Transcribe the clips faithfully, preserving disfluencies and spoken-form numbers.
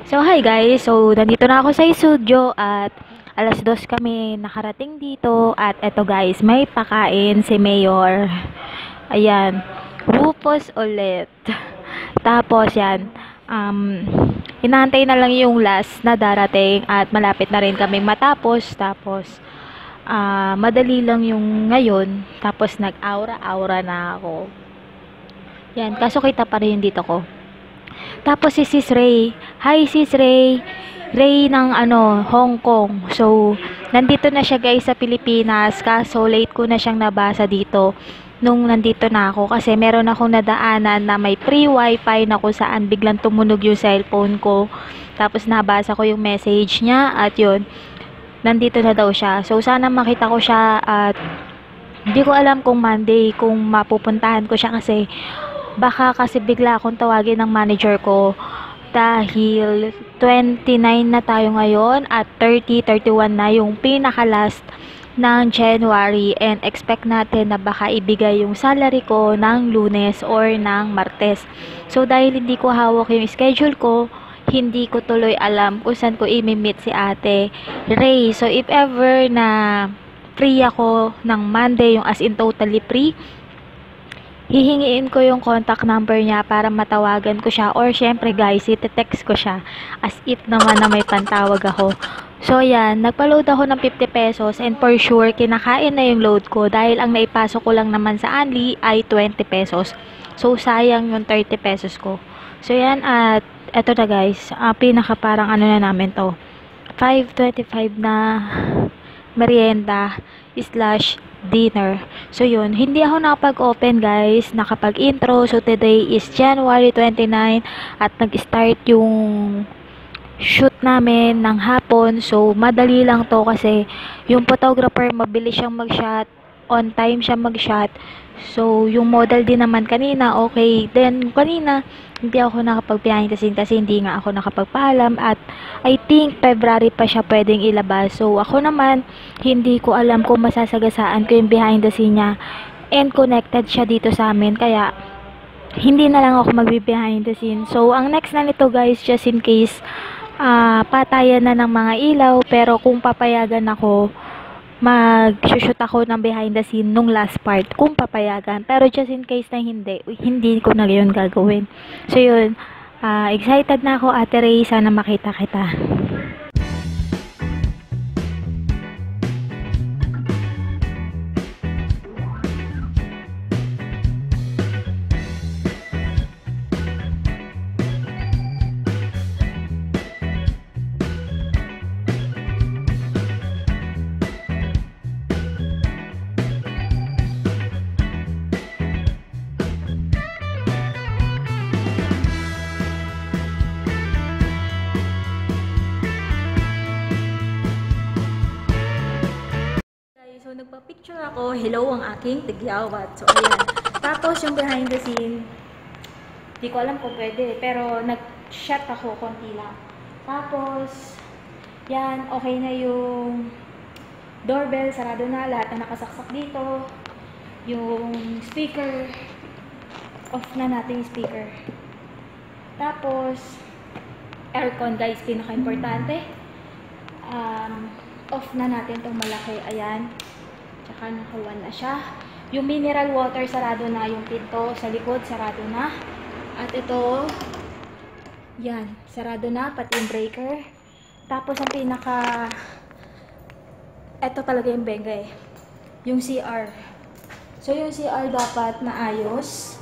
So, hi guys. So, nandito na ako sa studio at alas dos kami nakarating dito. At eto guys, may pakain si Mayor. Ayan, Rufus ulit. Tapos yan, um, inaantay na lang yung last na darating at malapit na rin kami matapos. Tapos, ah, madali lang yung ngayon. Tapos, nag-aura-aura na ako. Yan, kaso kita pa rin dito ko. Tapos si Sis Ray. Hi Sis Ray. Ray ng ano, Hong Kong. So, nandito na siya guys sa Pilipinas. Kaso late ko na siyang nabasa dito nung nandito na ako. Kasi meron akong nadaanan na may free wifi na kung saan biglang tumunog yung cellphone ko. Tapos nabasa ko yung message niya at yun, nandito na daw siya. So, sana makita ko siya at hindi ko alam kung Monday kung mapupuntahan ko siya kasi baka kasi bigla akong tawagin ng manager ko dahil twenty-nine na tayo ngayon at thirty, thirty-one na yung pinaka-last ng January and expect natin na baka ibigay yung salary ko ng Lunes or ng Martes. So dahil hindi ko hawak yung schedule ko, hindi ko tuloy alam kung saan ko i-meet si Ate Ray. So if ever na free ako ng Monday, yung as in totally free, hihingiin ko yung contact number niya para matawagan ko siya or syempre guys, ite-text ko siya as if naman na may pantawag ako. So yan, nagpa-load ako ng fifty pesos and for sure kinakain na yung load ko dahil ang naipasok ko lang naman sa Anli ay twenty pesos. So sayang yung thirty pesos ko. So yan, at eto na guys, uh, pinaka parang ano na namin to, five twenty-five na merienda slash dinner. So yun, hindi ako nakapag-open guys, nakapag-intro. So today is January twenty-nine at nag-start yung shoot namin ng hapon. So madali lang to kasi yung photographer mabilis siyang mag-shot, on time siya mag-shot. So yung model din naman kanina, okay. Then kanina hindi ako nakapag-behind the scene kasi hindi nga ako nakapagpaalam at I think February pa siya pwedeng ilabas. So ako naman, hindi ko alam kung masasagasaan ko yung behind the scene niya and connected siya dito sa amin kaya hindi na lang ako magbe-behind the scene. So ang next na nito guys, just in case uh, patayan na ng mga ilaw, pero kung papayagan ako, mag-shoot ako ng behind the scene nung last part kung papayagan. Pero just in case na hindi, hindi ko na yun gagawin. So yun, uh, excited na ako Ate Ray, sana makita kita. So, nagpa-picture ako. Hello ang aking tigyawat. So, ayan. Tapos, yung behind the scene, di ko alam kung pwede. Pero, nag-shot ako konti lang. Tapos, yan. Okay na yung doorbell. Sarado na. Lahat na nakasaksak dito. Yung speaker. Off na natin yung speaker. Tapos, aircon guys. Pinaka-importante. Um, off na natin itong malaki. Ayan. Tsaka nakawan na siya. Yung mineral water, sarado na. Yung pinto sa likod, sarado na. At ito, yan, sarado na. Pati yung breaker. Tapos ang pinaka, ito talaga yung benga eh. Yung C R. So yung C R dapat naayos.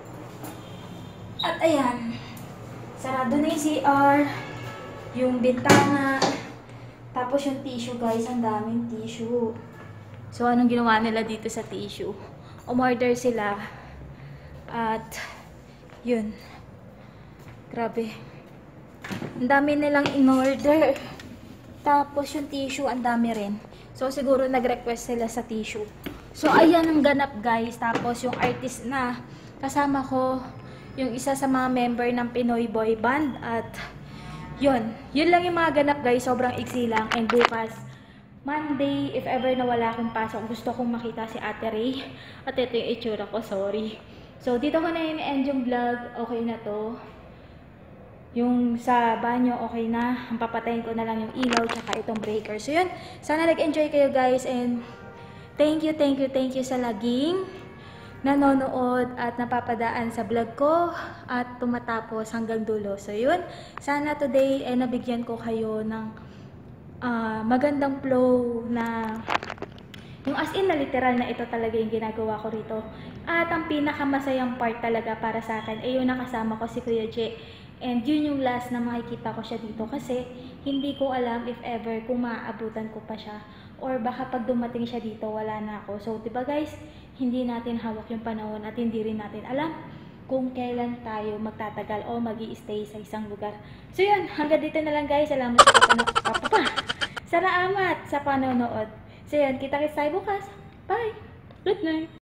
At ayan, sarado na yung C R. Yung bintana. Tapos yung tissue guys, ang daming tissue. So, anong ginawa nila dito sa tissue? Umorder sila. At, yun. Grabe. Ang dami nilang in-order. Tapos, yung tissue, ang dami rin. So, siguro nag-request sila sa tissue. So, ayan ang ganap guys. Tapos, yung artist na kasama ko, yung isa sa mga member ng Pinoy Boy Band. At, yun. Yun lang yung mga ganap guys. Sobrang iksi lang. And bukas, Monday, if ever na wala akong pasok, gusto kong makita si Ate Ray. At ito yung itsura ko, sorry. So, dito ko na i-end yung vlog. Okay na to. yung sa banyo, okay na. Ang papatayin ko na lang yung ilaw tsaka itong breaker. So yun, sana nag-enjoy kayo guys and thank you, thank you, thank you sa laging nanonood at napapadaan sa vlog ko at tumatapos hanggang dulo. So yun, sana today ay eh, nabigyan ko kayo ng uh, magandang flow na yung as in na literal na ito talaga yung ginagawa ko rito. At ang pinakamasayang part talaga para sa akin ay yung nakasama ko si Kuya J. And yun yung last na makikita ko siya dito kasi hindi ko alam if ever kung maaabutan ko pa siya or baka pag dumating siya dito wala na ako. So diba guys, hindi natin hawak yung panahon at hindi rin natin alam kung kailan tayo magtatagal o magi-stay sa isang lugar. So yun, hanggang dito na lang guys. Salamat sa panonood. Salamat sa panonood. So yun, kita-kits tayo bukas. Bye! Good night!